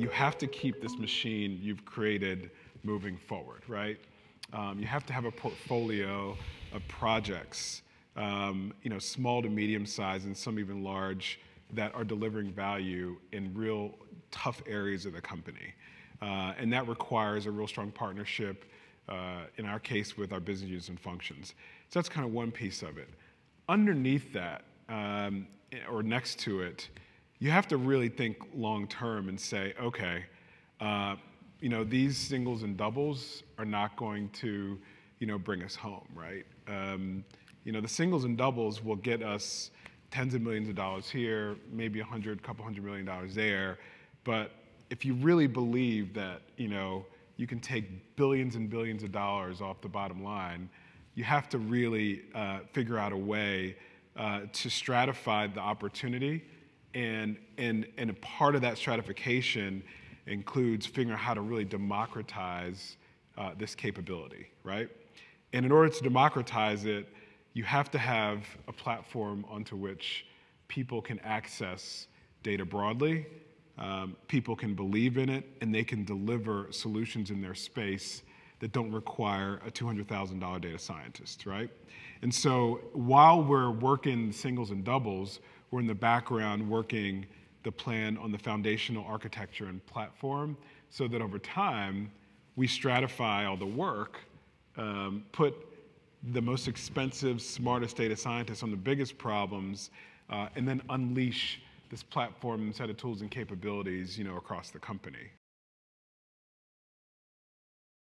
you have to keep this machine you've created moving forward, right? You have to have a portfolio of projects, small to medium size and some even large, that are delivering value in real tough areas of the company. And that requires a real strong partnership, in our case, with our business units and functions. So that's kind of one piece of it. Underneath that, or next to it, you have to really think long term and say, okay, these singles and doubles are not going to, bring us home, right? The singles and doubles will get us tens of millions of dollars here, maybe couple $100 million there. But if you really believe that, you can take billions and billions of dollars off the bottom line, you have to really figure out a way to stratify the opportunity. And a part of that stratification includes figuring out how to really democratize this capability, right? And in order to democratize it, you have to have a platform onto which people can access data broadly, people can believe in it, and they can deliver solutions in their space that don't require a $200,000 data scientist, right? And so while we're working singles and doubles, we're in the background working the plan on the foundational architecture and platform so that over time, we stratify all the work, put the most expensive, smartest data scientists on the biggest problems, and then unleash this platform and set of tools and capabilities, across the company.